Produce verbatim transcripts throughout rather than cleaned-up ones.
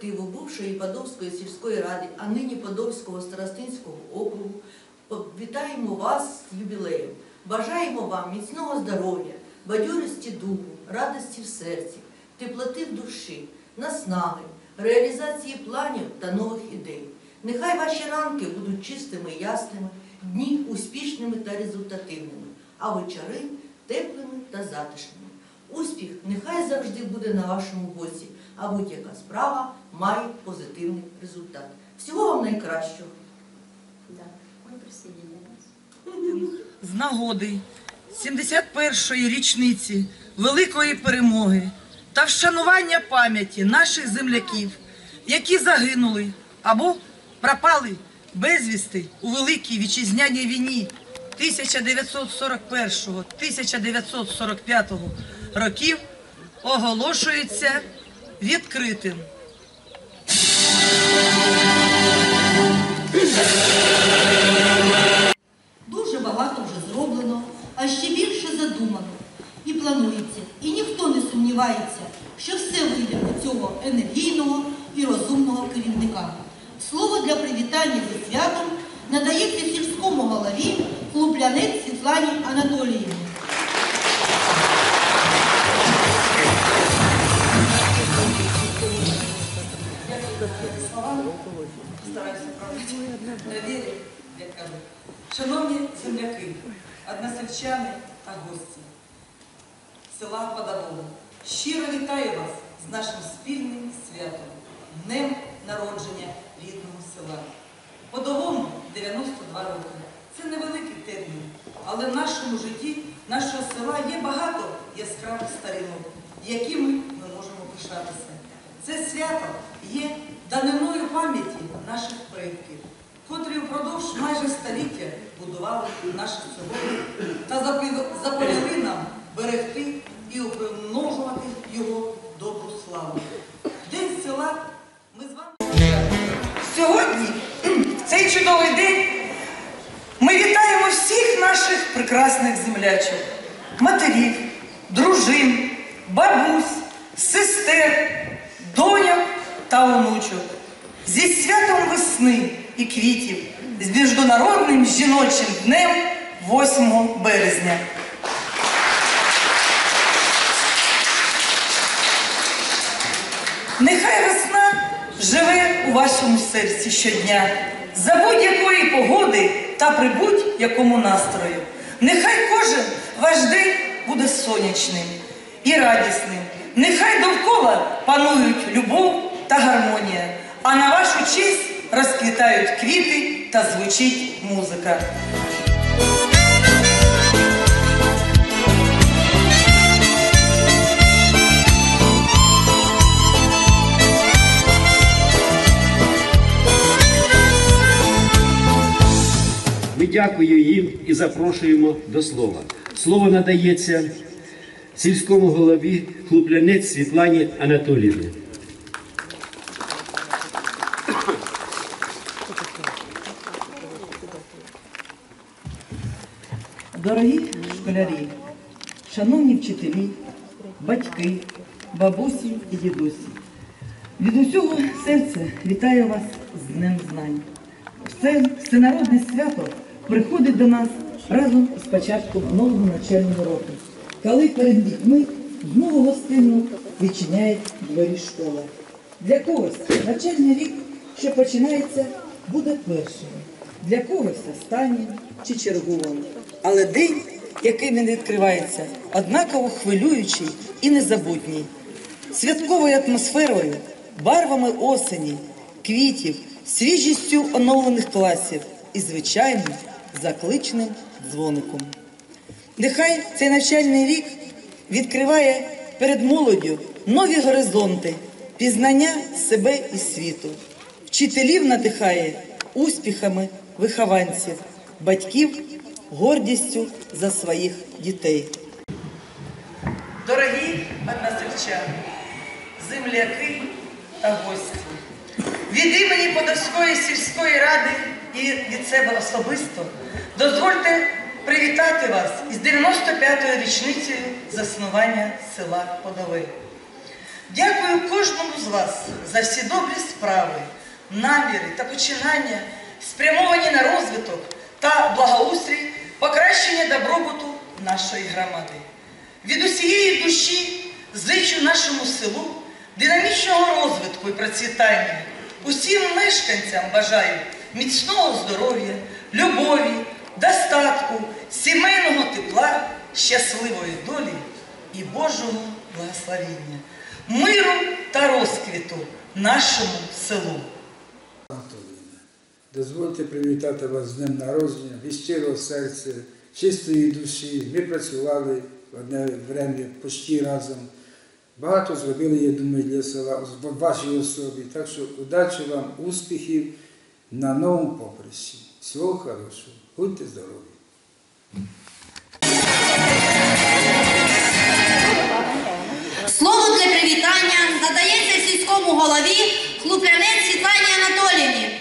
колективу бувшої Подольської сільської ради, а нині Подольського старостинського округу вітаємо вас з ювілеєм. Бажаємо вам міцного здоров'я, бадьорості духу, радості в серці, теплоти в душі, наснаги, реалізації планів та нових ідей. Нехай ваші ранки будуть чистими і ясними, дні успішними та результативними, а вечори теплими та затишними. Успіх нехай завжди буде на вашому боці, а будь-яка справа має позитивний результат. Всього вам найкращого. З нагоди сімдесят першої річниці Великої перемоги та вшанування пам'яті наших земляків, які загинули або пропали безвісти у Великій Вітчизняній війні тисяча дев'ятсот сорок першого — тисяча дев'ятсот сорок п'ятого років, оголошується відкритим. Дуже багато вже зроблено, а ще більше задумано. І планується, і ніхто не сумнівається, що все вийде у цього енергійного і розумного керівника. Слово для привітання зі святом надається сільському голові Хлуплянець Світлані Анатоліївні. Стараюся правити на вірі, як кажуть. Шановні земляки, односельчани та гості села Подолова, щиро вітаю вас з нашим спільним святом, днем народження рідного села. Подолому дев'яносто два роки. Це невеликий термін, але в нашому житті нашого села є багато яскравих сторінок, якими ми можемо пишатися. Це свято є даниною пам'яті наших предків, котрі впродовж майже століття будували наше село та заповіли нам берегти і примножувати його добру славу. День села ми з вами... Сьогодні, в цей чудовий день, ми вітаємо всіх наших прекрасних землячок, матерів, дружин, бабусь, сестер, доньок та онучок. Зі святом весни і квітів, з Міжнародним жіночим днем восьмого березня. Нехай весна живе у вашому серці щодня, за будь-якої погоди та при будь-якому настрою. Нехай кожен ваш день буде сонячним і радісним. Нехай довкола панують любов та гармонія, а на вашу честь розквітають квіти та звучить музика. Ми дякуємо їм і запрошуємо до слова. Слово надається сільському голові Хлуплянець Світлані Анатоліївні. Дорогі школярі, шановні вчителі, батьки, бабусі і дідусі, від усього серця вітаю вас з Днем Знань. Це всенародне свято приходить до нас разом з початком нового навчального року, коли перед дітьми знову гостинно відчиняють двері школи. Для когось навчальний рік, що починається, буде першим, для когось останнім чи черговим. Але день, який він відкривається, однаково хвилюючий і незабутній. Святковою атмосферою, барвами осені, квітів, свіжістю оновлених класів і, звичайно, закличним дзвоником. Нехай цей навчальний рік відкриває перед молоддю нові горизонти, пізнання себе і світу. Вчителів надихає успіхами вихованців, батьків гордістю за своїх дітей. Дорогі односельчани, земляки та гості, від імені Подольської сільської ради і від себе особисто дозвольте привітати вас із дев'яносто п'ятою річницею заснування села Подоли. Дякую кожному з вас за всі добрі справи, наміри та починання, спрямовані на розвиток та благоустрій, покращення добробуту нашої громади. Від усієї душі зичу нашому селу динамічного розвитку і процвітання. Усім мешканцям бажаю міцного здоров'я, любові, достатку, сімейного тепла, щасливої долі і Божого благословення, миру та розквіту нашому селу. Дозвольте привітати вас з днем народження, від щирого серця, чистої душі. Ми працювали в одне время почти разом. Багато зробили, я думаю, для села, в вашій особі. Так що удачі вам, успіхів на новому поприщі. Всього хорошого. Будьте здорові. Слово для привітання надається сільському голові Хлуп'янець Світлані Анатоліївні.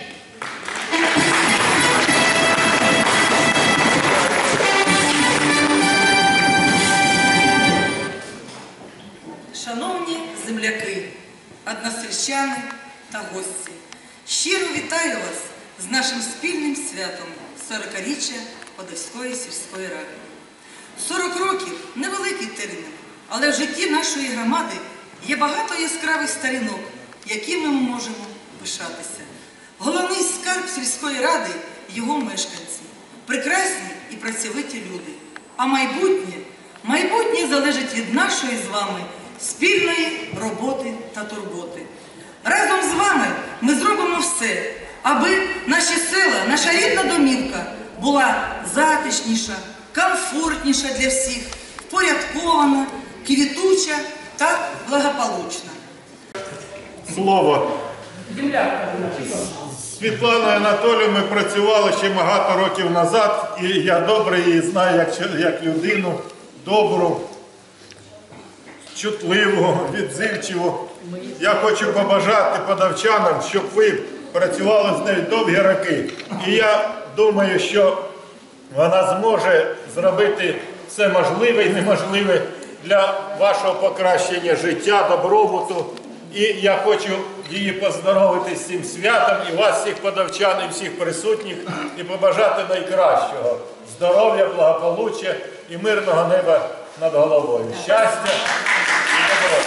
Шановні земляки, односельчани та гості, щиро вітаю вас з нашим спільним святом сорокаріччя Подільської сільської ради. сорок років – невеликий термін, але в житті нашої громади є багато яскравих сторінок, якими ми можемо пишатися. Головний скарб сільської ради – його мешканці, прекрасні і працьовиті люди. А майбутнє, майбутнє залежить від нашої з вами спільної роботи та турботи. Разом з вами ми зробимо все, аби наші села, наша рідна домівка була затишніша, комфортніша для всіх, впорядкована, квітуча та благополучна. Слово. З Світланою Анатолією ми працювали ще багато років назад, і я добре її знаю як, як людину, добру, чутливу, відзивчиву. Я хочу побажати подавчанам, щоб ви працювали з нею довгі роки. І я думаю, що вона зможе зробити все можливе і неможливе для вашого покращення життя, добробуту. І я хочу її поздоровити з цим святом, і вас, всіх подавчан, і всіх присутніх, і побажати найкращого – здоров'я, благополуччя і мирного неба над головою. Щастя і добро.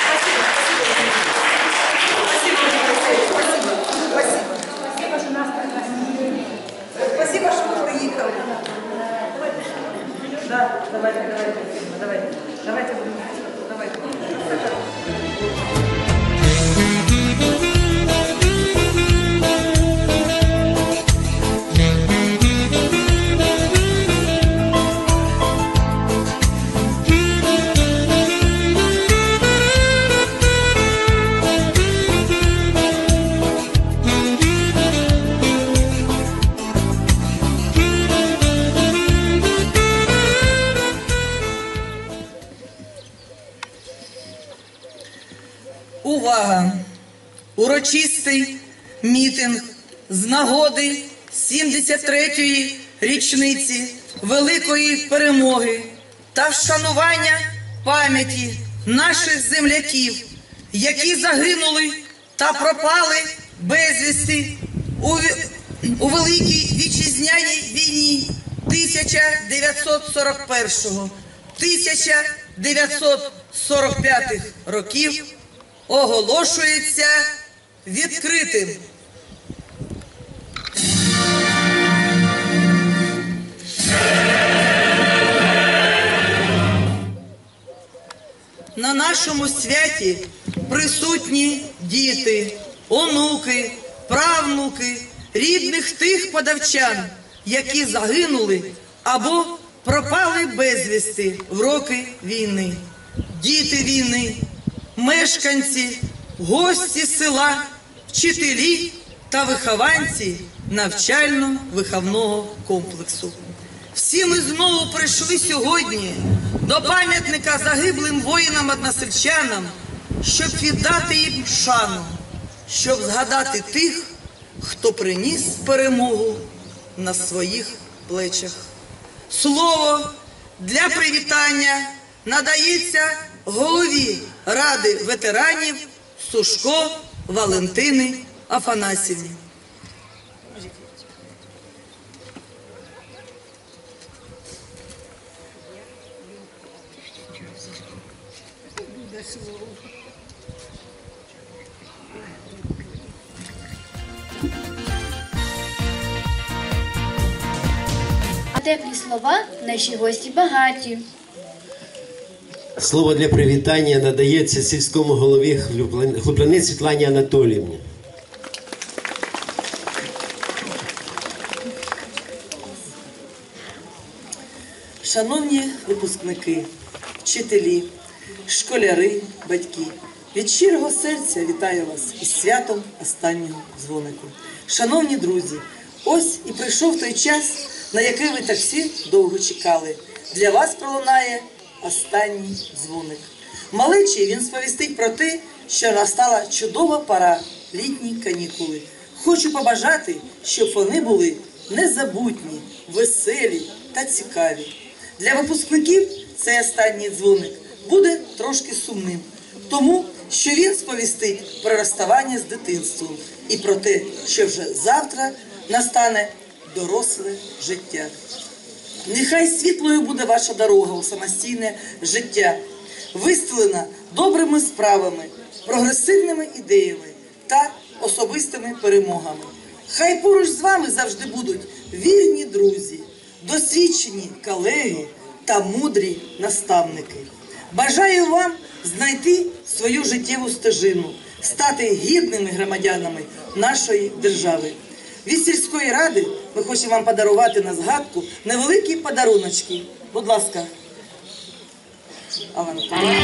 Спасибо, что вы приехали. Да, давайте, давайте, давайте, давайте, давайте. Увага! Урочистий мітинг з нагоди сімдесят третьої річниці Великої Перемоги та вшанування пам'яті наших земляків, які загинули та пропали безвісти у, у Великій Вітчизняній війні тисяча дев'ятсот сорок першого - тисяча дев'ятсот сорок п'ятого років, оголошується відкритим. На нашому святі присутні діти, онуки, правнуки, рідних тих подавчан, які загинули або пропали безвісти в роки війни. Діти війни, мешканці, гості села, вчителі та вихованці навчально-виховного комплексу. Всі ми знову прийшли сьогодні до пам'ятника загиблим воїнам-односельчанам, щоб віддати їм шану, щоб згадати тих, хто приніс перемогу на своїх плечах. Слово для привітання надається голові Ради ветеранів Сушко Валентини Афанасівні. А теплі слова наші гості багаті. Слово для привітання надається сільському голові Хлуплянець Світлані Анатоліївні. Шановні випускники, вчителі, школяри, батьки, від щирого серця вітаю вас із святом останнього дзвонику. Шановні друзі, ось і прийшов той час, на який ви так всі довго чекали. Для вас пролунає останній дзвоник. Малечі він сповістить про те, що настала чудова пора, літні канікули. Хочу побажати, щоб вони були незабутні, веселі та цікаві. Для випускників цей останній дзвоник буде трошки сумним, тому що він сповістить про розставання з дитинством і про те, що вже завтра настане доросле життя. Нехай світлою буде ваша дорога у самостійне життя, вистелена добрими справами, прогресивними ідеями та особистими перемогами. Хай поруч з вами завжди будуть вірні друзі, досвідчені колеги та мудрі наставники. Бажаю вам знайти свою життєву стежину, стати гідними громадянами нашої держави. Від сільської ради ми хочемо вам подарувати на згадку невеликі подаруночки. Будь ласка, Алла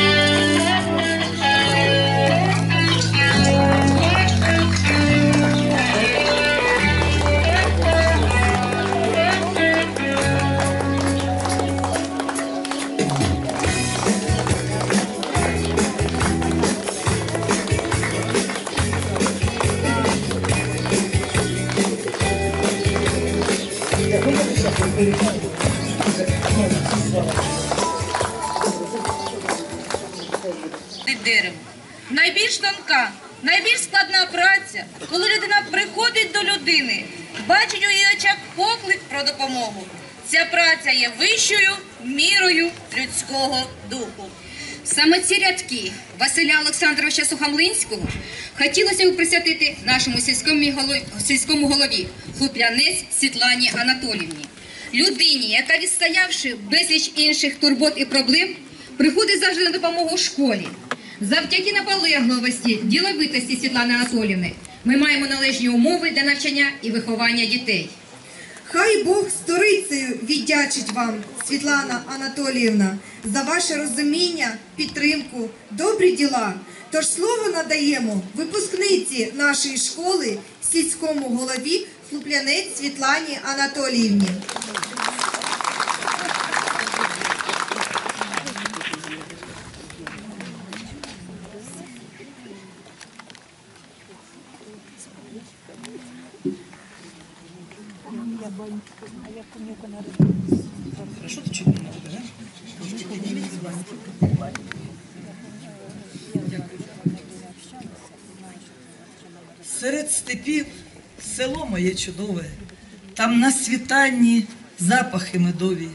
Дерево. Найбільш тонка, найбільш складна праця, коли людина приходить до людини, бачить у її очах поклик про допомогу. Ця праця є вищою мірою людського духу. Саме ці рядки Василя Олександровича Сухомлинського хотілося б присвятити нашому сільському голові, сільському голові Хлуплянець Світлані Анатоліївні. Людині, яка, відстоявши безліч інших турбот і проблем, приходить завжди на допомогу школі. Завдяки наполегливості, діловитості Світлани Анатоліївни ми маємо належні умови для навчання і виховання дітей. Хай Бог сторицею віддячить вам, Світлана Анатоліївна, за ваше розуміння, підтримку, добрі діла. Тож слово надаємо випускниці нашої школи, сільському голові Хлуплянець Світлані Анатоліївні. Серед степів село моє чудове, там на світанні запахи медові,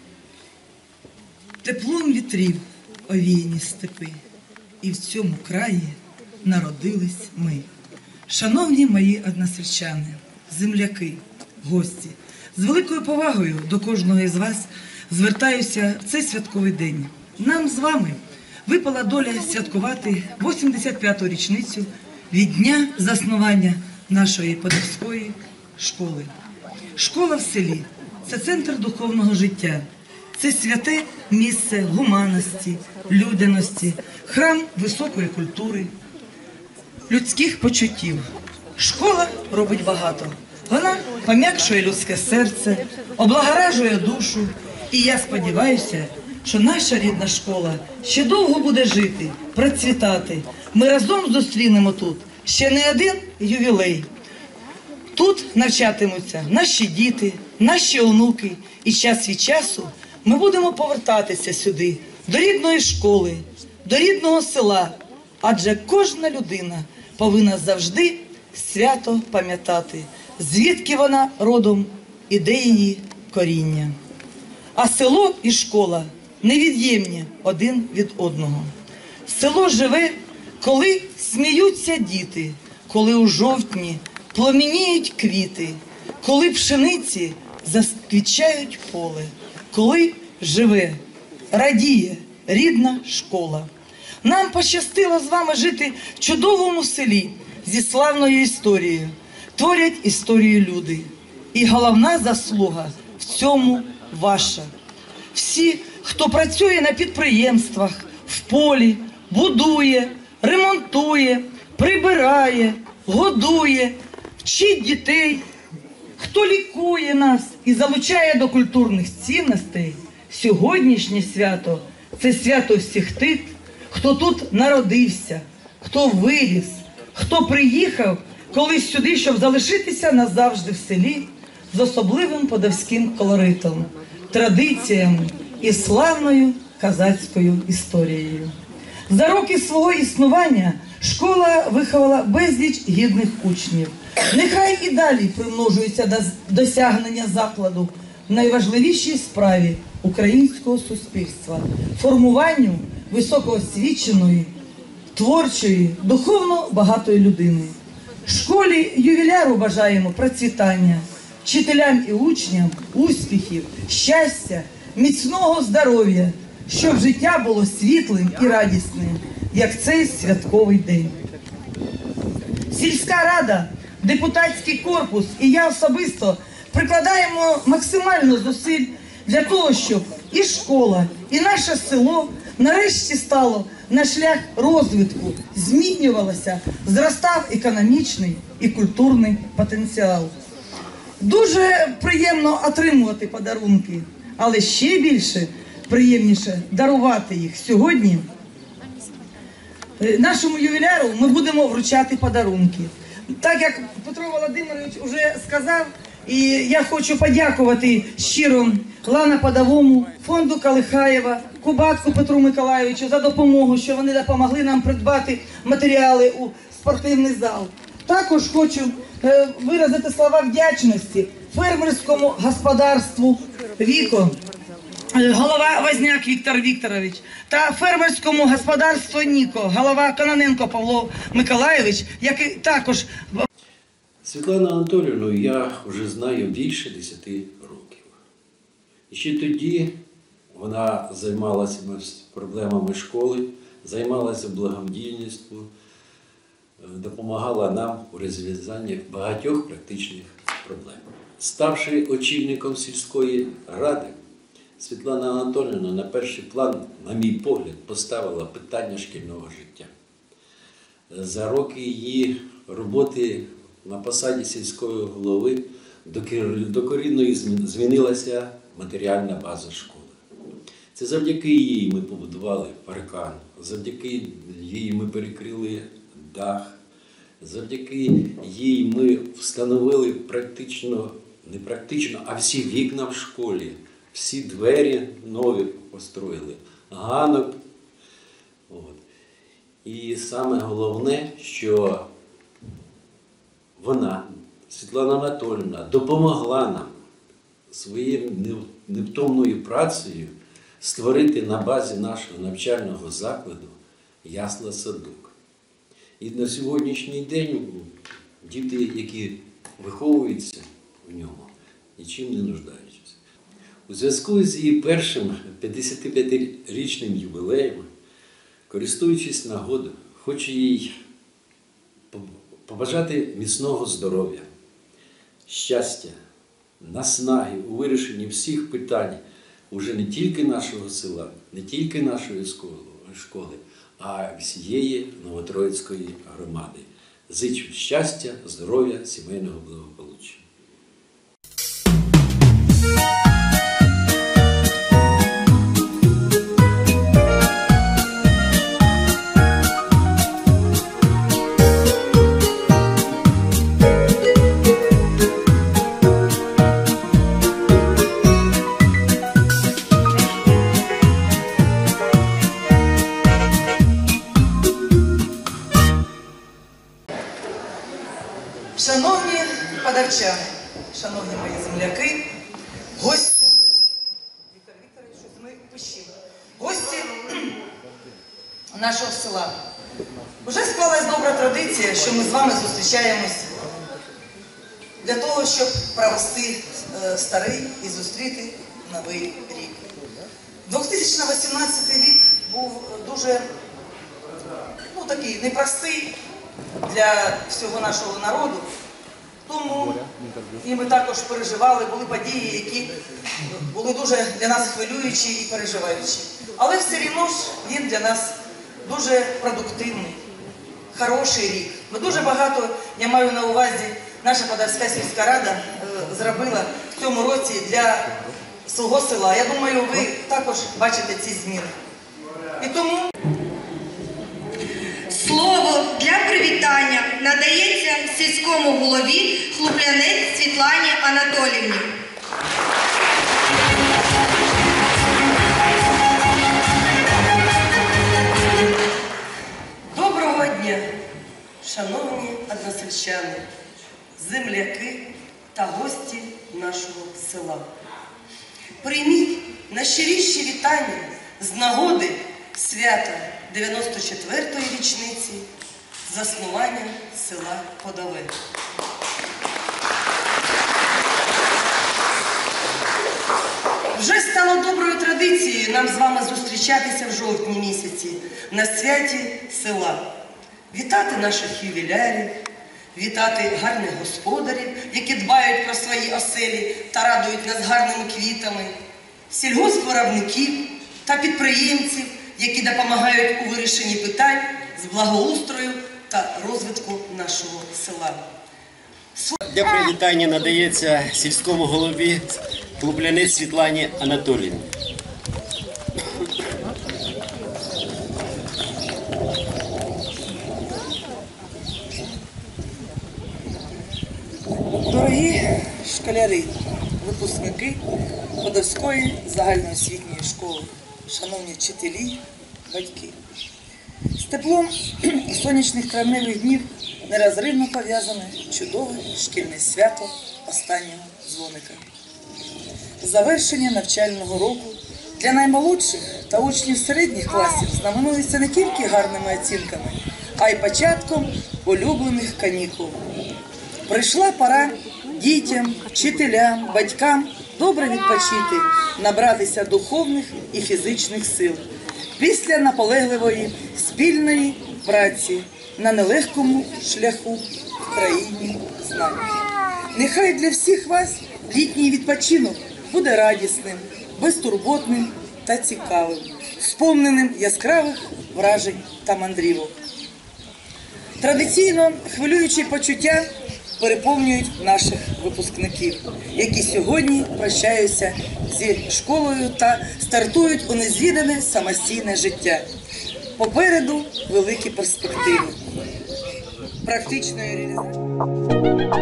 теплом вітрів овіяні степи, і в цьому краї народились ми. Шановні мої односельчани, земляки, гості, з великою повагою до кожного із вас звертаюся в цей святковий день. Нам з вами випала доля святкувати вісімдесят п'яту річницю від дня заснування нашої подільської школи. Школа в селі – це центр духовного життя, це святе місце гуманності, людяності, храм високої культури, людських почуттів. Школа робить багато. Вона пом'якшує людське серце, облагоражує душу. І я сподіваюся, що наша рідна школа ще довго буде жити, процвітати. Ми разом зустрінемо тут ще не один ювілей. Тут навчатимуться наші діти, наші онуки. І час від часу ми будемо повертатися сюди, до рідної школи, до рідного села, адже кожна людина повинна завжди свято пам'ятати, звідки вона родом і де її коріння. А село і школа невід'ємні один від одного. Село живе, коли сміються діти, коли у жовтні пламеніють квіти, коли пшениці заквітчають поле, коли живе, радіє рідна школа. Нам пощастило з вами жити в чудовому селі зі славною історією. Творять історію люди. І головна заслуга в цьому ваша. Всі, хто працює на підприємствах, в полі, будує, ремонтує, прибирає, годує, вчить дітей, хто лікує нас і залучає до культурних цінностей, сьогоднішнє свято – це свято всіх тих, хто тут народився, хто виріс, хто приїхав колись сюди, щоб залишитися назавжди в селі з особливим подавським колоритом, традиціями і славною козацькою історією. За роки свого існування школа виховала безліч гідних учнів. Нехай і далі примножується досягнення закладу в найважливішій справі українського суспільства – формуванню високоосвіченої, творчої, духовно багатої людини. Школі ювіляру бажаємо процвітання, вчителям і учням успіхів, щастя, міцного здоров'я, щоб життя було світлим і радісним, як цей святковий день. Сільська рада, депутатський корпус і я особисто прикладаємо максимально зусиль для того, щоб і школа, і наше село нарешті стало на шлях розвитку, змінювалося, зростав економічний і культурний потенціал. Дуже приємно отримувати подарунки, але ще більше приємніше дарувати їх. Сьогодні нашому ювіляру ми будемо вручати подарунки. Так як Петро Володимирович вже сказав, і я хочу подякувати щиро Лана-Подавому, фонду Калихаєва, Кубатку Петру Миколайовичу за допомогу, що вони допомогли нам придбати матеріали у спортивний зал. Також хочу е, виразити слова вдячності фермерському господарству «Віко», голова Возняк Віктор Вікторович, та фермерському господарству «Ніко», голова Кононенко Павло Миколайович, який також... Світлану Анатоліївну я вже знаю більше десяти років. І ще тоді вона займалася проблемами школи, займалася благодійністю, допомагала нам у розв'язанні багатьох практичних проблем. Ставши очільником сільської ради, Світлана Анатоліївна на перший план, на мій погляд, поставила питання шкільного життя. За роки її роботи на посаді сільської голови докорінно змінилася матеріальна база школи. Це завдяки їй ми побудували паркан, завдяки їй ми перекрили дах, завдяки їй ми встановили практично, не практично, а всі вікна в школі, всі двері нові построїли, ганок. От. І саме головне, що вона, Світлана Анатоліївна, допомогла нам своєю невтомною працею створити на базі нашого навчального закладу ясла-садок. І на сьогоднішній день діти, які виховуються в ньому, нічим не нуждаючись. У зв'язку з її першим п'ятдесятип'ятирічним ювілеєм, користуючись нагодою, хочу їй побажати міцного здоров'я, щастя, наснаги у вирішенні всіх питань уже не тільки нашого села, не тільки нашої школи, а всієї Новотроїцької громади. Зичу щастя, здоров'я, сімейного благополуччя. односельчани, шановні мої земляки, гості, Віктор Вікторович, щось ми пишемо, гості нашого села. Вже склалась добра традиція, що ми з вами зустрічаємось для того, щоб провести старий і зустріти новий рік. дві тисячі вісімнадцятий рік був дуже, ну, такий непростий для всього нашого народу, тому і ми також переживали, були події, які були дуже для нас хвилюючі і переживаючі. Але все рівно ж він для нас дуже продуктивний, хороший рік. Ми дуже багато, я маю на увазі, наша Подільська сільська рада е, зробила в цьому році для свого села. Я думаю, ви також бачите ці зміни. І тому Слово для привітання надається сільському голові Хлуплянець Світлані Анатоліївні. доброго дня, шановні односельчани, земляки та гості нашого села. Прийміть найщиріші вітання з нагоди свята дев'яносто четвертої річниці заснування села Подове. Вже стало доброю традицією нам з вами зустрічатися в жовтні місяці на святі села. Вітати наших ювілярів, вітати гарних господарів, які дбають про свої оселі та радують нас гарними квітами, сільгоспвиробників та підприємців, які допомагають у вирішенні питань з благоустрою та розвитку нашого села. Для привітання надається сільському голові Хлуплянець Світлані Анатоліївні. Дорогі школяри, випускники Подільської загальноосвітньої школи, шановні вчителі, батьки. З теплом сонячних травневих днів нерозривно пов'язане чудове шкільне свято останнього дзвоника. Завершення навчального року для наймолодших та учнів середніх класів знаменується не тільки гарними оцінками, а й початком улюблених канікул. Прийшла пора дітям, вчителям, батькам добре відпочити, набратися духовних і фізичних сил після наполегливої спільної праці на нелегкому шляху в країні знань. Нехай для всіх вас літній відпочинок буде радісним, безтурботним та цікавим, сповненим яскравих вражень та мандрівок. Традиційно хвилюючі почуття переповнюють наших випускників, які сьогодні прощаються зі школою та стартують у незвідане самостійне життя. Попереду великі перспективи практичної реалізації.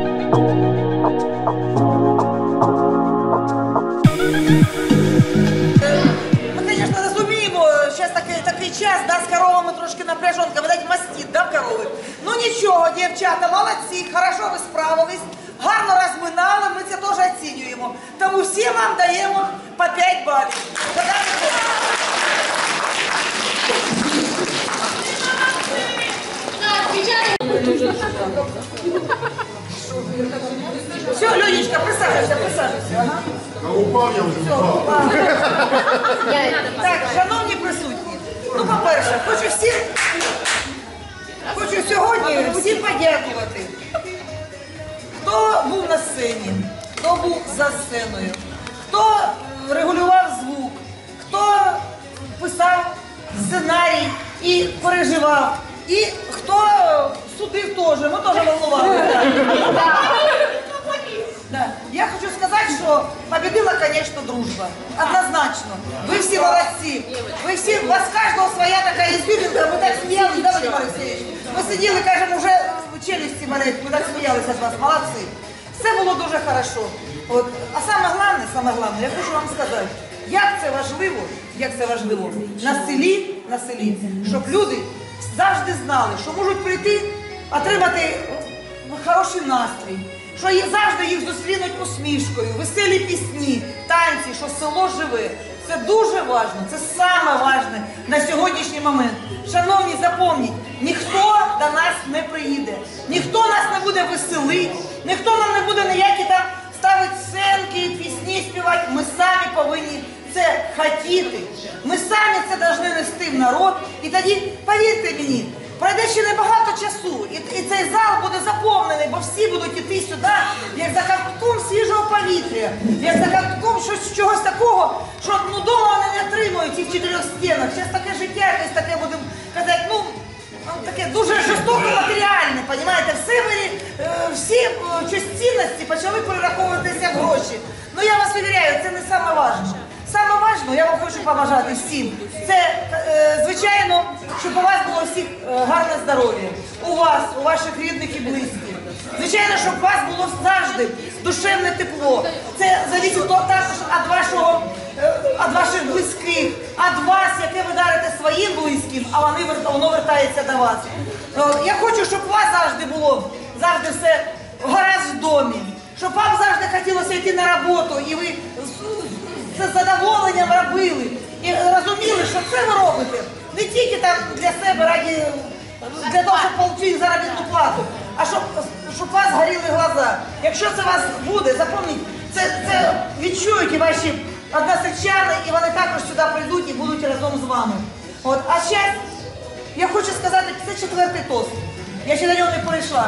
Ми, звісно, розуміємо, зараз такий, такий час, да, з коровами трошки напряжонка, видать, мастит, да, корови. Ну нічого, дівчата, молодці, хорошо ви справились, гарно розминали, ми це теж оцінюємо. Тому всім вам даємо по п'ять балів. Все, Ленечка, присаджуйся, присаджуйся. Ага. Упав я вже. Так, шановні присутні, ну, по-перше, хочу всім, хочу сьогодні всім подякувати, хто був на сцені, хто був за сценою, хто регулював звук, хто писав сценарій і переживав, і хто судив теж, ми теж волнувалися. Да. Я хочу сказать, что победила, конечно, дружба. Однозначно. Вы все молодцы. Вы все, у вас каждого своя такая изюминка. Мы так смеялись, да, Владимир Алексеевич? Мы сидели, кажем, уже челюсти болеть. Мы так смеялись от вас. Молодцы. Все було дуже хорошо. От. А саме головне, саме головне, я хочу вам сказати, як це важливо, як це важливо на селі, на селі, щоб люди завжди знали, що можуть прийти, отримати хороший настрій, що їх завжди їх зустрінуть усмішкою, веселі пісні, танці, що село живе. Це дуже важливо, це саме важливе на сьогоднішній момент. Шановні, запам'ятайте, ніхто до нас не приїде, ніхто нас не буде веселити, ніхто нам не буде ніякі там ставити сценки, пісні співати. Ми самі повинні це хотіти. Ми самі це повинні нести в народ. І тоді, повірте мені, пройде ще небагато часу, і, і цей зал буде заповнений, бо всі будуть іти сюди, як за ковтком свіжого повітря, як за ковтком щось, чогось такого, що ну, дома вони не отримують цих чотирьох стінах. Зараз таке життя, якесь таке, будемо казати, ну, таке дуже жорстоко матеріальне, розумієте, все ви, всі е, цінності почали перераховуватися в гроші. Ну я вас довіряю, це не саме важливе. Саме важливе, я вам хочу побажати всім, це, е, звичайно, щоб у вас було всіх е, гарне здоров'я, у вас, у ваших рідних і близьких. Звичайно, щоб у вас було завжди душевне тепло. Це залежить також від вашого, е, від ваших близьких, від вас, яке ви дарите своїм близьким, а вони, воно вертається до вас. Е, я хочу, щоб у вас завжди було, завжди все гаразд в домі, щоб вам завжди хотілося йти на роботу, і ви це з задоволенням робили. І розуміли, що це ви робите не тільки там для себе, раді, для того, щоб отримати заробітну плату, а щоб, щоб у вас горіли глаза. Якщо це у вас буде, запам'ятайте, це, це відчують і ваші односельчани, і вони також сюди прийдуть і будуть разом з вами. От. А зараз я хочу сказати, це четвертий тост. Я ще на нього не перейшла.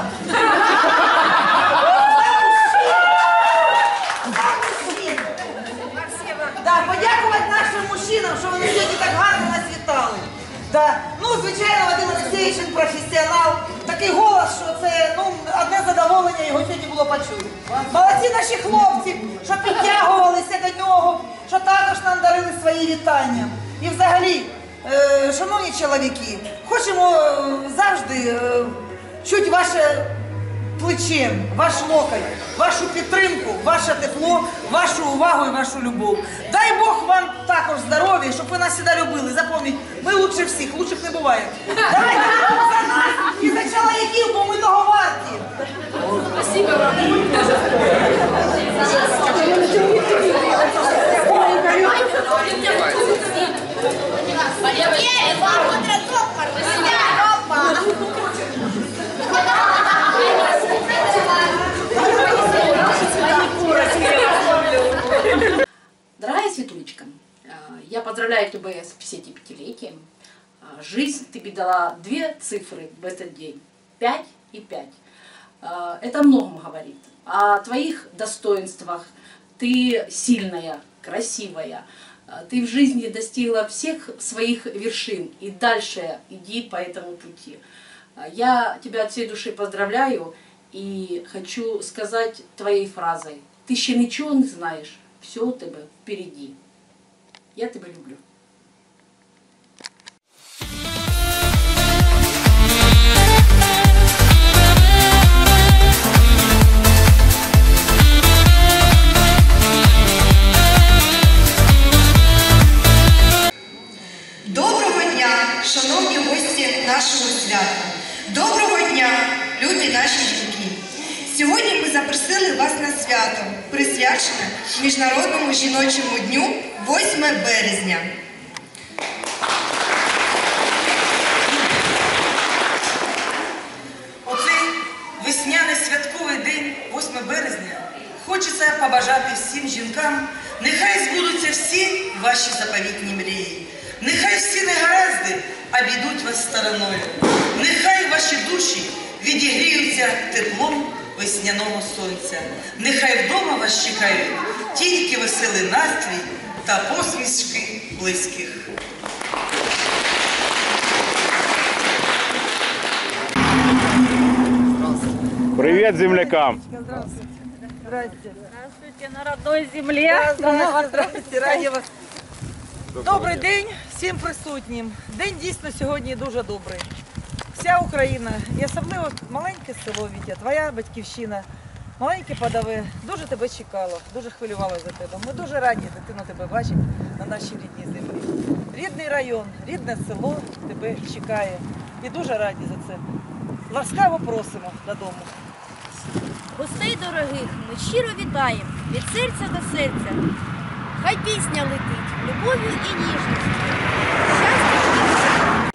Да, подякувати нашим мужчинам, що вони сьогодні так гарно нас вітали. Да. Ну, звичайно, Вадим Олексійович, він професіонал. Такий голос, що це ну, одне задоволення його сьогодні було почути. Молодці наші хлопці, що підтягувалися до нього, що також нам дарили свої вітання. І взагалі, е, шановні чоловіки, хочемо е, завжди е, чути ваше плече, ваш локоть, вашу підтримку, ваше тепло, вашу увагу і вашу любов. Дай Бог вам також здоров'я, щоб ви нас завжди любили. Запам'ятайте, ми лучше всіх, лучших не буває. Давайте за нас і за чоловіків, бо ми того варті. Спасибо вам. Дорогая Светулечка, я поздравляю тебя с пятидесятипятилетием. Жизнь тебе дала две цифры в этот день. Пять и пять. Это о многом говорит. О твоих достоинствах. Ты сильная, красивая. Ты в жизни достигла всех своих вершин. И дальше иди по этому пути. Я тебя от всей души поздравляю. И хочу сказать твоей фразой. Ты ще ничего не знаешь. Все у тебе впереди. Я тебя люблю. Доброго дня, шановні гості нашого свята. Доброго дня, любі наші жінки. Сьогодні ми запросили вас на свято, присвячене Міжнародному жіночому дню восьме березня. Оцей весняний святковий день, восьме березня, хочеться побажати всім жінкам, нехай збудуться всі ваші заповітні мрії. Нехай всі негаразди обійдуть вас стороною. Нехай ваші душі відігріються теплом весняного сонця. Нехай вдома вас чекають тільки веселий настрій та посмішки близьких. Привет землякам! Здравствуйте. Здравствуйте. Здравствуйте на родной земле. Здравствуйте, здравствуйте, раді вас. Добрий день всім присутнім. День дійсно сьогодні дуже добрий. Вся Україна, і особливо маленьке село, Вітя, твоя батьківщина, маленьке Подове, дуже тебе чекало, дуже хвилювалося за тебе. Ми дуже раді, дитину, тебе бачити на нашій рідній землі. Рідний район, рідне село тебе чекає. І дуже раді за це. Ласкаво просимо додому. Гостей дорогих ми щиро вітаємо від серця до серця. Хай пісня летить любов'ю і ніжністю. Щастя!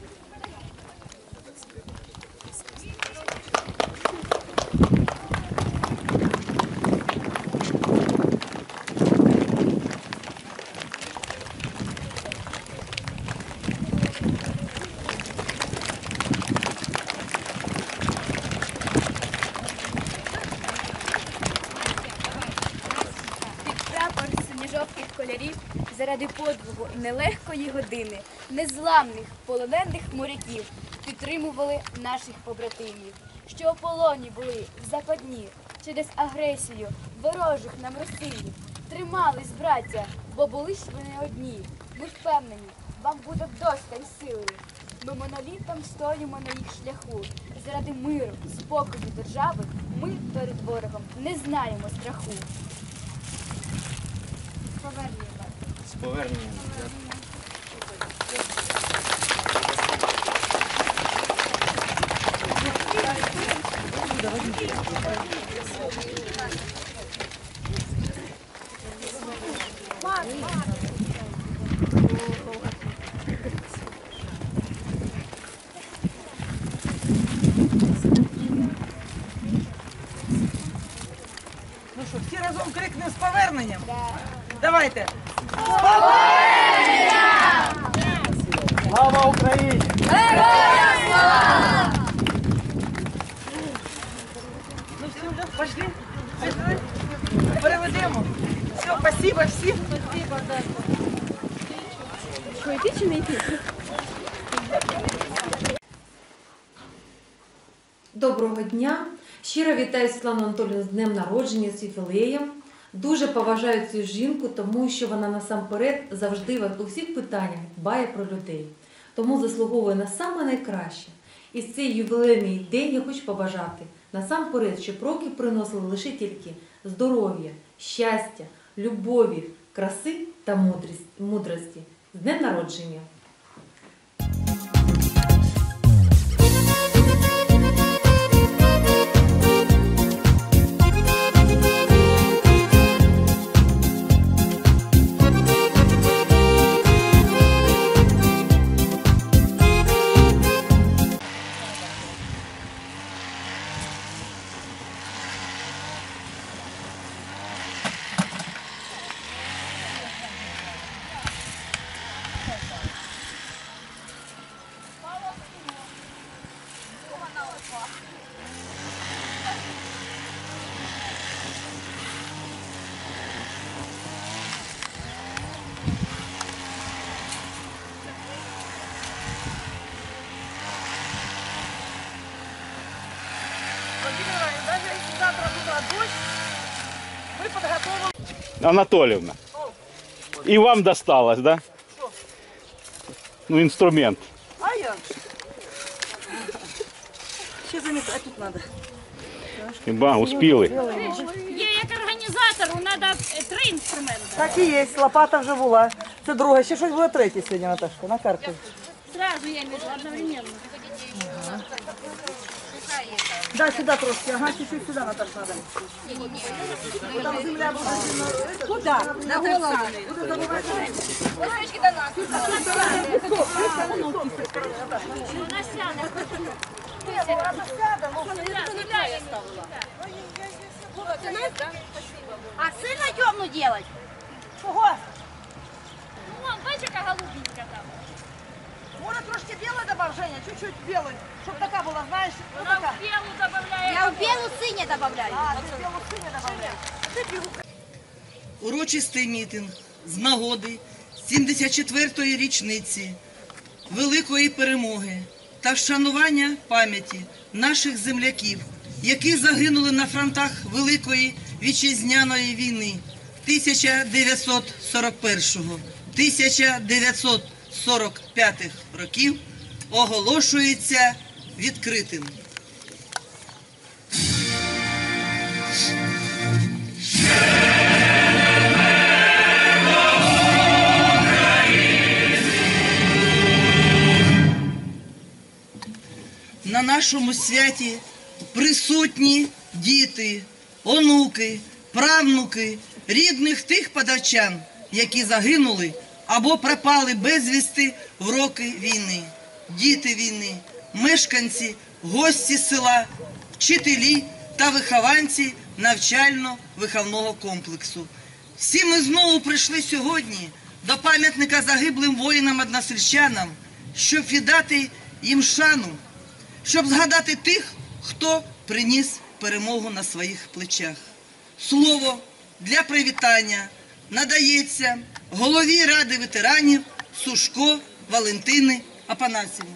Синьо-жовтих кольорів заради подвигу нелегкої години незламних полонених моряків підтримували наших побратимів, що у полоні були в западні через агресію ворожих нам Росії. Тримались, браття, бо були ж ви не одні. Ми впевнені, вам буде вдосталь сили. Ми монолітом стоїмо на їх шляху. Заради миру, спокою держави ми перед ворогом не знаємо страху. З поверненням. Ну що, всі разом крикнемо з поверненням? Давайте. Слава Україні! Героям слава! Ну все, вже пошли. Пішли. Переведемо. Все, спасибо всім. Спасибо, да. Що, йти чи не йти? Доброго дня! Щиро вітаю Світлану Анатоліївну з днем народження, з ювілеєм. Дуже поважаю цю жінку, тому що вона насамперед завжди у всіх питаннях дбає про людей. Тому заслуговує на саме найкраще. І з цей ювілейний день я хочу побажати насамперед, щоб роки приносили лише тільки здоров'я, щастя, любові, краси та мудрості. З днем народження! Даже если завтра будет дождь, вы подготовлены. Анатольевна, и вам досталось, да? Что? Ну, инструмент. А я? Ще заметать тут надо. Хіба успіли? Є як організатору, треба три інструменти. Так і є, лопата вже була. Це друга, ще щось буде третє сьогодні, Наташка, на карті. Сразу я між одновременно. Да, сюда трошки, ага, чуть-чуть сюда, Наташа, надо. Вот там земля будет. Куда? На голову. Ручки до нас. Вона сяде. Вона сяде, ну, А сильно темну делать? Чого? Вон, бачиш, яка голубенька там. Може трошки біле добав, Женя, чуть-чуть біле, щоб така була, знаєш, ну Вона така. в білу добавляє. Я в белую сине добавляю. А, ти білу синя добавляєш. Ти білу. Урочистий мітинг з нагоди сімдесят четвертої річниці великої перемоги та вшанування пам'яті наших земляків, які загинули на фронтах Великої Вітчизняної війни тисяча дев'ятсот сорок першого - тисяча дев'ятсот сорок п'ятого років, оголошується відкритим. На нашому святі присутні діти, онуки, правнуки, рідних тих подавчан, які загинули або пропали безвісти в роки війни, діти війни, мешканці, гості села, вчителі та вихованці навчально-виховного комплексу. Всі ми знову прийшли сьогодні до пам'ятника загиблим воїнам-односельчанам, щоб віддати їм шану, щоб згадати тих, хто приніс перемогу на своїх плечах. Слово для привітання надається голові Ради ветеранів Сушко Валентини Апанасівни.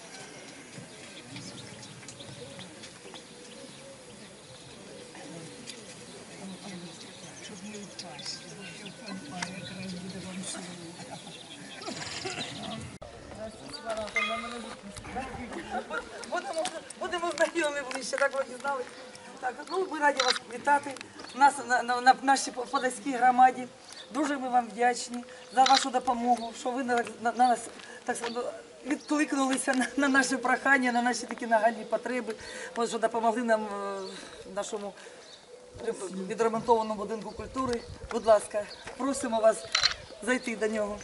Будемо, будемо знайомі ближче, так ви знали. Так, ну, ми раді вас вітати у нас на, на, на нашій Подільській громаді. Дуже ми вам вдячні за вашу допомогу, що ви на, на, на нас так відкликнулися на, на наші прохання, на наші такі нагальні потреби, що допомогли нам в нашому відремонтованому будинку культури. Будь ласка, просимо вас зайти до нього.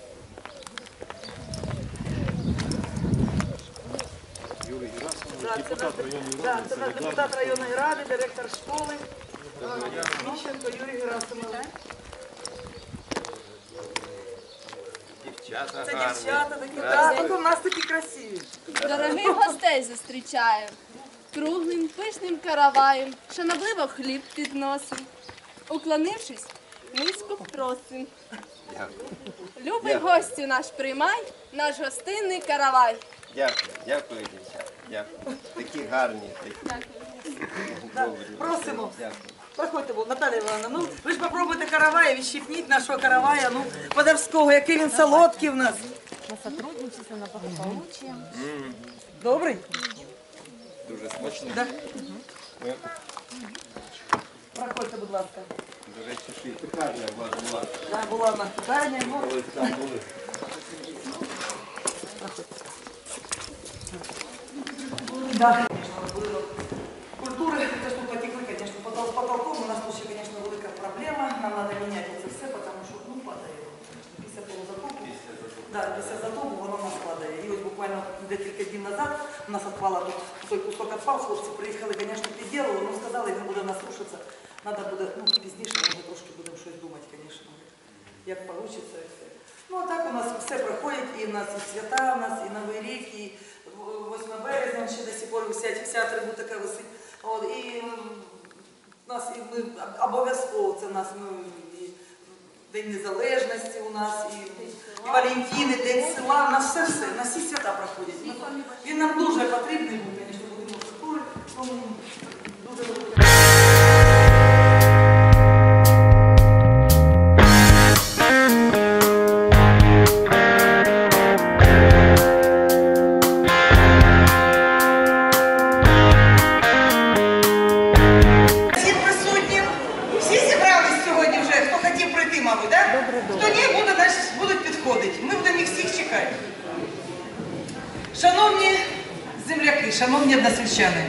Да, депутат районної ради, да, це депутат районної ради, директор школи Міщенко Юрій Герасимович. Дівчата Це гарні. дівчата такі, да, так у нас такі красиві. Дорогих гостей зустрічаємо, круглим пишним караваєм, шанобливо хліб підносим. Уклонившись, низько просим. Дякую. Любий Дякую. гостю наш приймай, наш гостинний каравай. Дякую, дякую, дівчата. Дякую. Такі гарні. Такі. Добрі. Просимо. Дякую. Проходьте, бо, Наталія Івановна, ну ви ж попробуйте каравая, відщипніть нашого каравая, ну, Подільського, який він солодкий в нас. На сотрудничество, на благополучие. М, Добрий? Дуже смачно. Да. Ми, Проходьте, будь ласка. до речі, ще й пекарня була. була. Да, була в нас питання. Ну. Коли там були. Да, конечно, будинок культури, те, що потекли, конечно, потол- потолком. У нас тут ще, конечно, велика проблема. Нам треба міняти це все, тому що, ну, падає. Після полузатопу. Да, після затопу воно у нас падає. І ось буквально декілька днів назад у нас відпала тут, той кусок відпав, хлопці приїхали, конечно, підділили, ну, сказали, він буде нас рушитися. Треба буде, ну, пізніше, може, трошки будемо щось думати, конечно, як вийде і все. Ну, а так у нас все проходить, і у нас і свята, у нас і Новий рік, і восьме березня, ще до сих пор висять, вся атрибутика висить. От, і у нас і ми обов'язково, це у нас ми, і День Незалежності у нас, і, і Валентини, День села, у нас все-все, у нас всі свята проходять. Він нам дуже потрібний був, звісно, будинок культури, тому дуже велика. Всім присутнім, всі зібрались сьогодні вже, хто хотів прийти, мабуть, так? Да? Хто ні, буде, значить, будуть підходити. Ми будемо їх всіх чекати. Шановні земляки, шановні односельчани,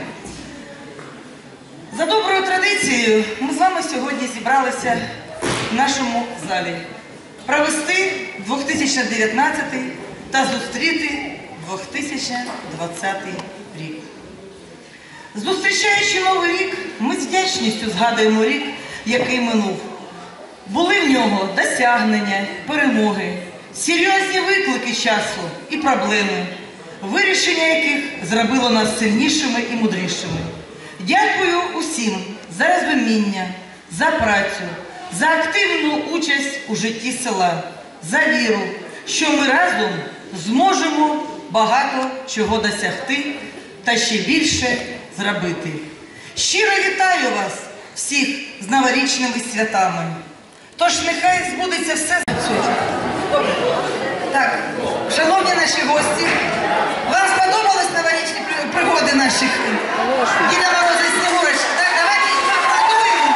за доброю традицією ми з вами сьогодні зібралися в нашому залі провести дві тисячі дев'ятнадцятий та зустріти дві тисячі двадцятий рік. Зустрічаючи Новий рік, ми з вдячністю згадуємо рік, який минув. Були в нього досягнення, перемоги, серйозні виклики часу і проблеми, вирішення яких зробило нас сильнішими і мудрішими. Дякую усім за розуміння, за працю, за активну участь у житті села, за віру, що ми разом зможемо багато чого досягти та ще більше зробити. Щиро вітаю вас всіх з новорічними святами. Тож нехай збудеться все. Добре. Так, шановні наші гості, вам сподобались новорічні пригоди наших Діда Мороза і Снігурочки? Так, давайте їх поаплодуємо.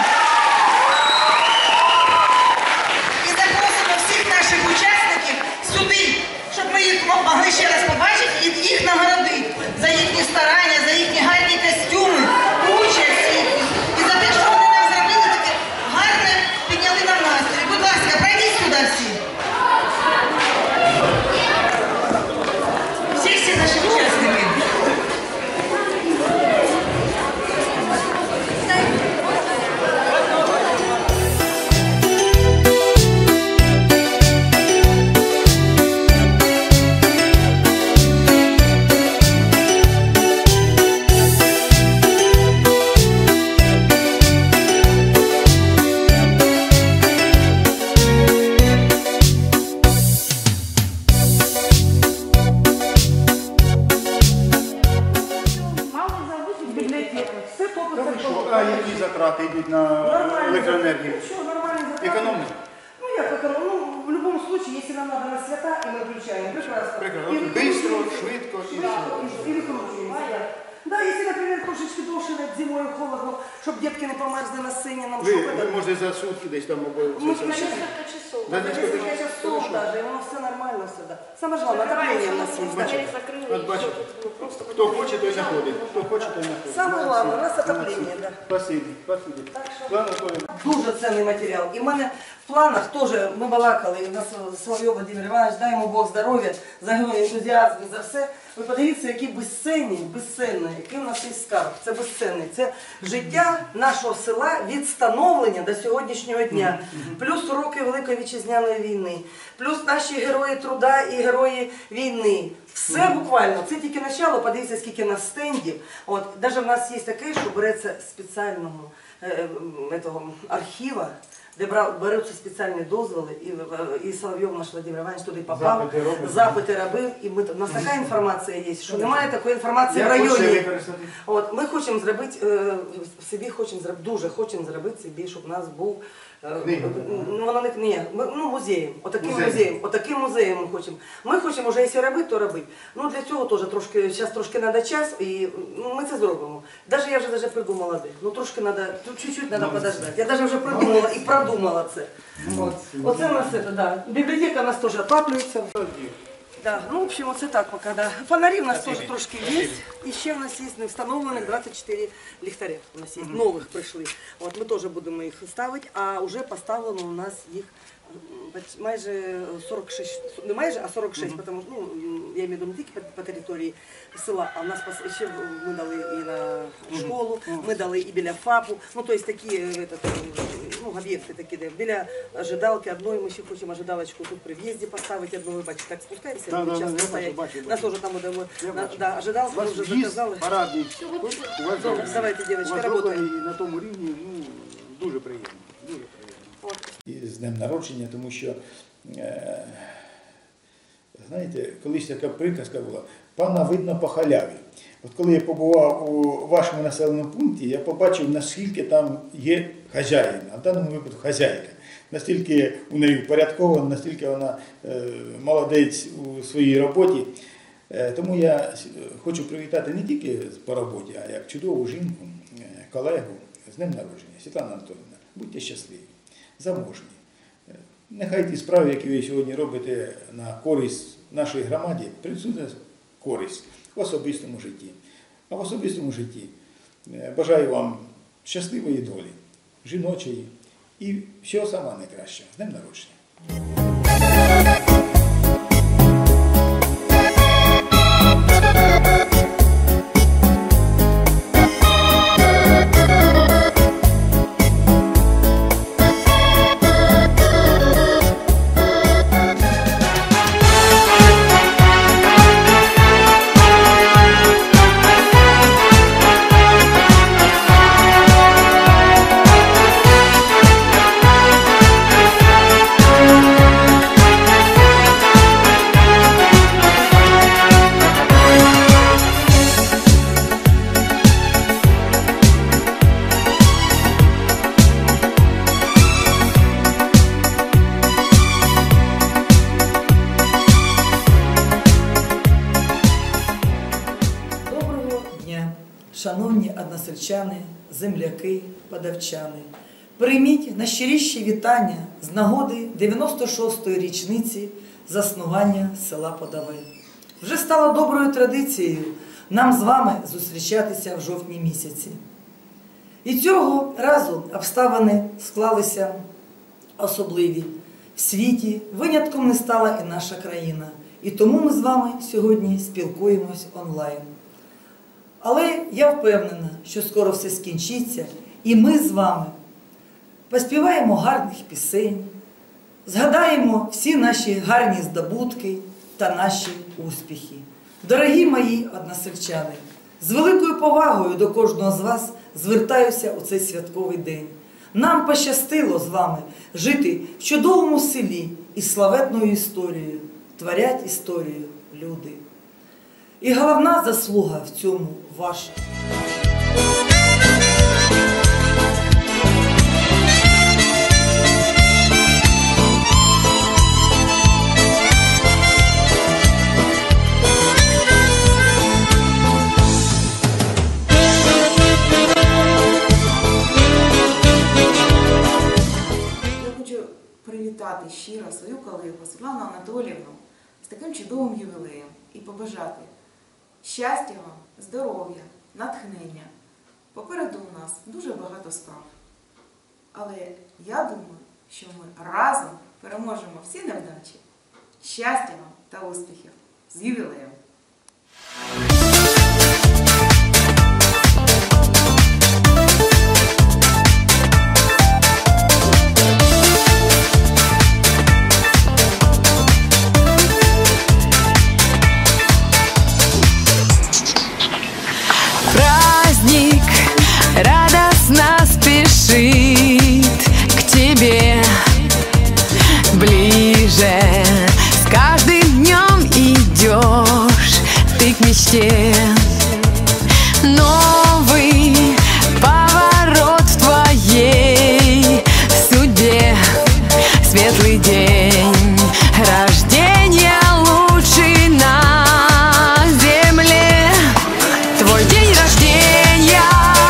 І запросимо всіх наших учасників сюди, щоб ми їх могли ще раз побачити і їх нагородити за їхні старання, за їхні гарні костюми, участь їхню і за те, що вони заходить на електроенергію? Що, нормальний заказ? Економно? Ну, як економно? Ну, в любом случае, если нам надо на свята, и мы включаем, прекрасно. Прекрасно. И Быстро, выкручиваем. швидко и Швидко, и, и выкручиваемся, да. Да, если, например, трошечки довше зимою холодно, щоб дітки не померзли на сцені, нам Ви, щоб ви это... можете за сутки десь там або... Мы на несколько часов. На На несколько несколько часов Хорошо. даже, и оно все нормально все, да. Самое главное, отопление у нас есть. да. Бачите, от бачите. Хто хоче, той знаходить. Хто хоче, той знаходить. Самое главное, у нас отопление, да. Спасибо, спасибо. Слава Анатолію. Дуже цінний матеріал. І в мене в планах теж, ми балакали, і у нас Соловйов Володимир Іванович, дай йому Бог здоров'я, за його ентузіазм і за все. Ви подивіться, які безцінні, безцінні, який у нас є скарб. Це безцінний. Це життя нашого села від становлення до сьогоднішнього дня. Плюс роки Великої Вітчизняної війни, плюс наші герої труда і герої війни. Все буквально, це тільки начало, подивіться, скільки на стендів. От, навіть в нас є таке, що береться з спеціального е, е, того, архіва, де бра- беруться спеціальні дозволи, і, і Соловйов наш Володимир Іванович туди попав, Запити робить. запити робив, і ми, у нас така інформація є, що немає такої інформації Як в районі. хочете використати? От, ми хочемо зробити, е, собі хочемо зробити, дуже хочемо зробити собі, щоб у нас був, е, Книга. ну, воно не книга, ми- ну, музеєм, отаким Музей. музеєм, отаким музеєм ми хочемо. Ми хочемо вже, якщо робити, то робити. Ну, для цього теж трошки, зараз трошки треба час, і ну, ми це зробимо. Навіть я вже даже придумала де. Ну, трошки треба, тут чуть-чуть треба подождати. Я навіть вже придумала і продумала це. От. Оце у нас це, да. Бібліотека у нас теж отаплюється. Да, ну, в общем, оце так поки, да. Фонарі у нас теж трошки є. І ще в нас є не встановлених двадцять чотири ліхтаря. У нас є нових прийшли. От ми теж будемо їх ставити, а вже поставлено у нас їх м, майже сорок шість, не майже, а сорок шість, тому що, ну, я маю не тільки по, по території села, а в нас пос- ще ми дали і на школу, ми дали і біля ФАПу, ну, тобто такі, е, этот, е, ну, об'єкти такі, де біля ожидалки одної, ми ще хочемо ожидалочку тут при в'їзді поставити одну, ви бачите, так спускаєтеся, Да, люди да, часто я стоять. бачу, бачу, Нас бачу. теж там будемо, Я на- бачу. да, ожидалку ми Ваш вже в'їзд заказали. парадний. У вас Добре, давайте, девочки, у вас работаємо. зроблений на тому рівні, ну, дуже приємно. Дуже приємно. І з днем народження, тому що, е, знаєте, колись така приказка була, пана видно по халяві. От коли я побував у вашому населеному пункті, я побачив, наскільки там є хазяїн, а в даному випадку хазяйка. Настільки у неї впорядковано, настільки вона е, молодець у своїй роботі. Е, тому я с- хочу привітати не тільки по роботі, а як чудову жінку, е, колегу з днем народження. Світлана Анатоліївна, будьте щасливі, заможні. Е, Нехай ті справи, які ви сьогодні робите на користь нашої громаді, принесуть користь в особистому житті. А в особистому житті е, бажаю вам щасливої долі, жіночої і всього самого найкращого. З днем народження. Доброго дня, шановні односельчани, земляки, подавчани. Прийміть найщиріші вітання з нагоди дев'яносто шостої річниці заснування села Подавай. Вже стало доброю традицією нам з вами зустрічатися в жовтні місяці. І цього разу обставини склалися особливі. В світі винятком не стала і наша країна. І тому ми з вами сьогодні спілкуємось онлайн. Але я впевнена, що скоро все скінчиться, і ми з вами поспіваємо гарних пісень, згадаємо всі наші гарні здобутки та наші успіхи. Дорогі мої односельчани, з великою повагою до кожного з вас звертаюся у цей святковий день. Нам пощастило з вами жити в чудовому селі із славетною історією. Творять історію люди. І головна заслуга в цьому ваша. привітати щиро свою колегу Світлану Анатоліївну з таким чудовим ювілеєм і побажати щастя вам, здоров'я, натхнення. Попереду у нас дуже багато справ. Але я думаю, що ми разом переможемо всі невдачі. Щастя вам та успіхів! З ювілеєм! Праздник радостно спешит к тебе ближе. С каждым днем идешь ты к мечте. Новый поворот в твоей судьбе. Светлый день рождения лучший на земле. Твой день рождения,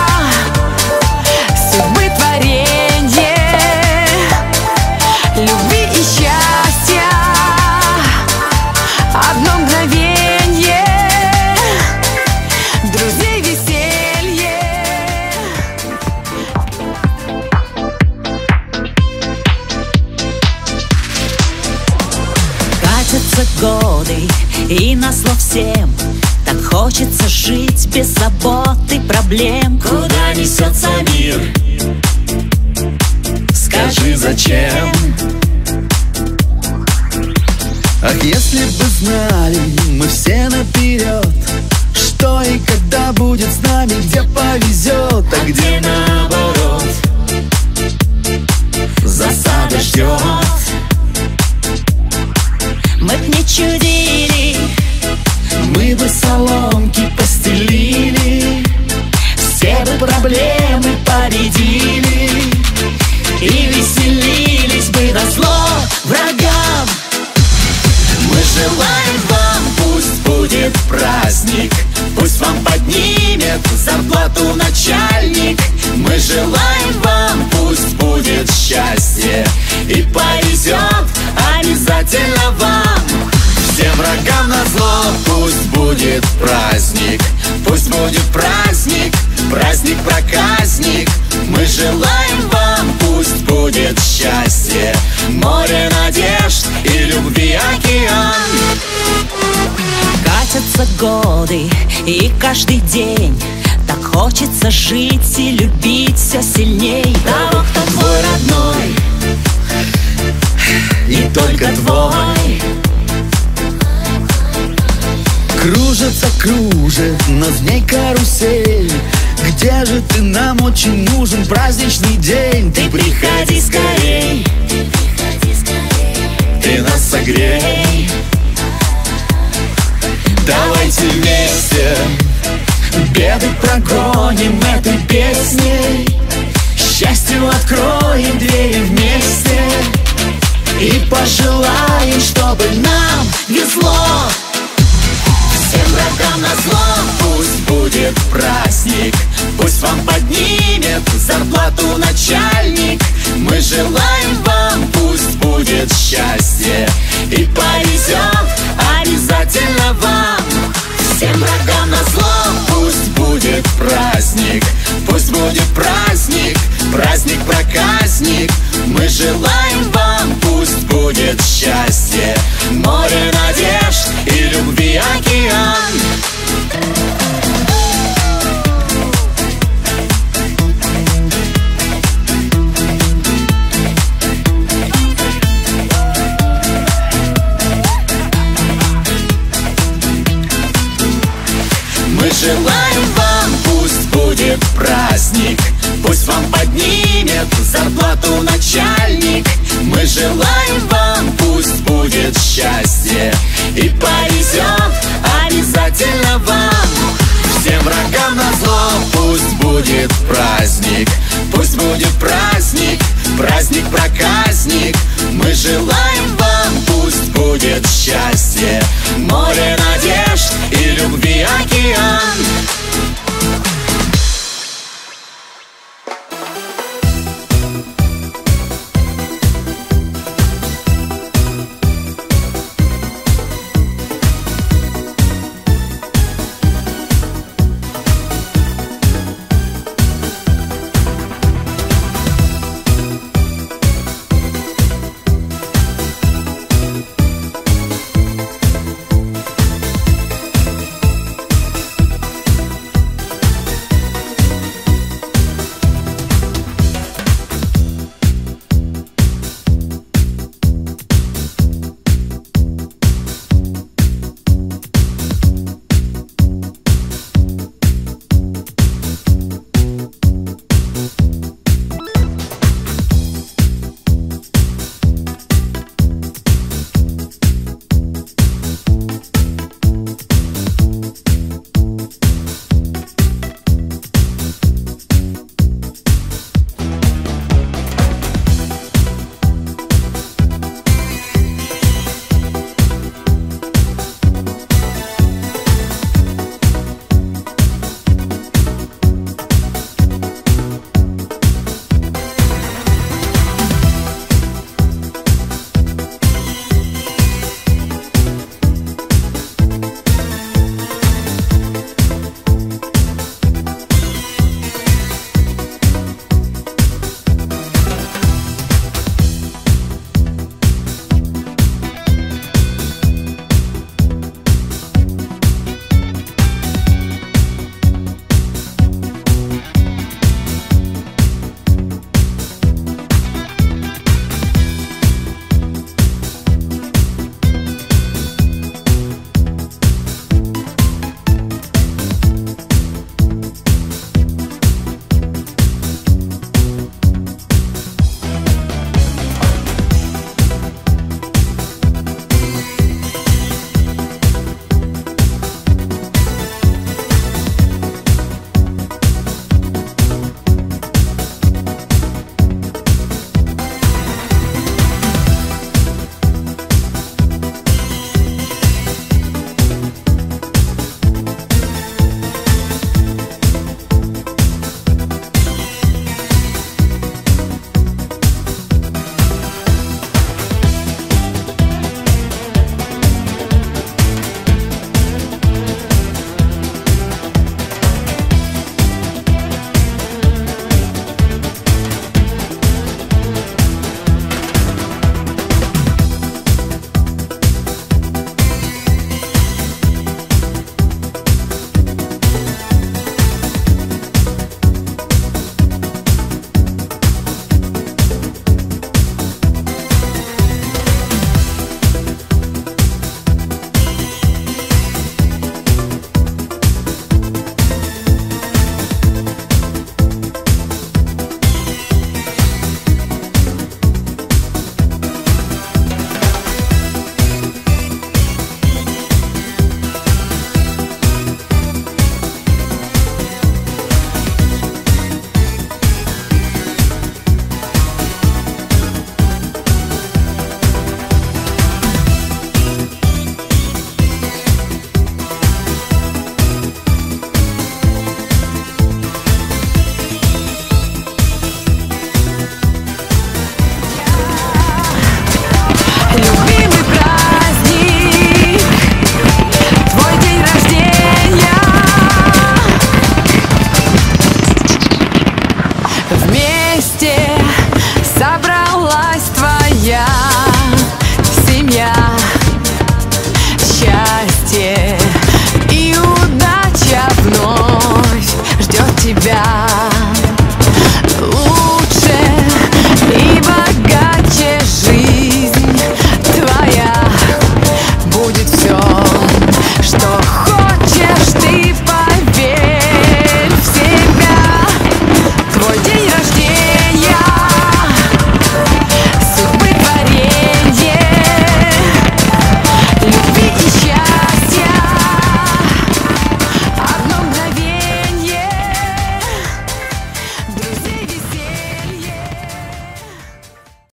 судьбы творенье, любви и счастья, одно мгновенье, друзей веселье. Катятся годы и назло всем, так хочется жить без забот и проблем. Куда несется мир? Скажи, зачем? Ах, если бы знали мы все наперед, что и когда будет с нами, где повезет, а где наоборот засада ждет. Мы б не чудили, мы бы соломки постелили, все бы проблемы победили и веселились бы назло врагам. Мы желаем вам, пусть будет праздник, пусть вам поднимет зарплату начальник. Мы желаем вам, пусть будет счастье и повезет обязательно вам. Всем врагам назло пусть будет праздник, пусть будет праздник, праздник проказник. Мы желаем вам, пусть будет счастье, море надежд и любви океан. Катятся годы и каждый день так хочется жить и любить все сильней того, кто твой родной, не только твой. Кружится, кружит над ней карусель. Где же ты, нам очень нужен праздничный день. Ты приходи скорей, ты нас согрей. давайте вместе беды прогоним этой песней. Счастью откроем двери вместе и пожелаем, чтобы нам везло. Всем врагам назло пусть будет праздник, пусть вам поднимет зарплату начальник. Мы желаем вам, пусть будет счастье и повезет обязательно вам. Всем врагам назло пусть будет праздник, пусть будет праздник, праздник проказник. Мы желаем вам, пусть будет счастье, море надежд и любви океан. Мы желаем вам, пусть будет праздник, пусть вам поднимет зарплату начальник. Мы желаем вам, пусть будет счастье и повезет обязательно вам. Всем врагам назло пусть будет праздник, пусть будет праздник, праздник проказник. Мы желаем вам, пусть будет счастье, море